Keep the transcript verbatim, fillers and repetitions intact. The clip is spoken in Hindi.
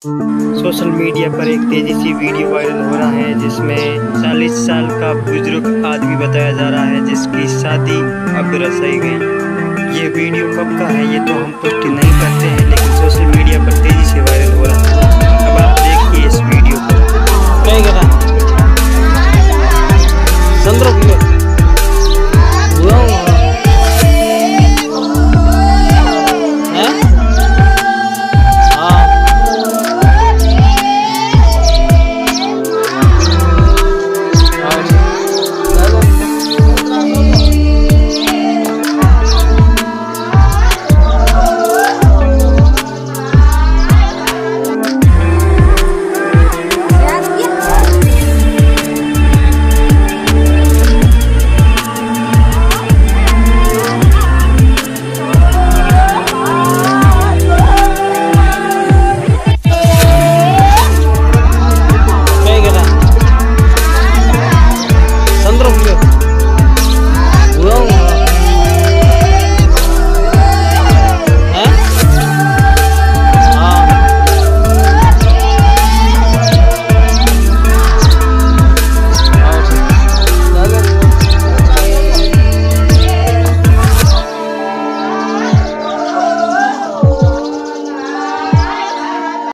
सोशल मीडिया पर एक तेजी से वीडियो वायरल हो रहा है जिसमें चालीस साल का बुजुर्ग आदमी बताया जा रहा है जिसकी शादी अब रचाई गई। ये वीडियो कब का है ये तो हम पुष्टि नहीं करते हैं, लेकिन सोशल मीडिया पर तेजी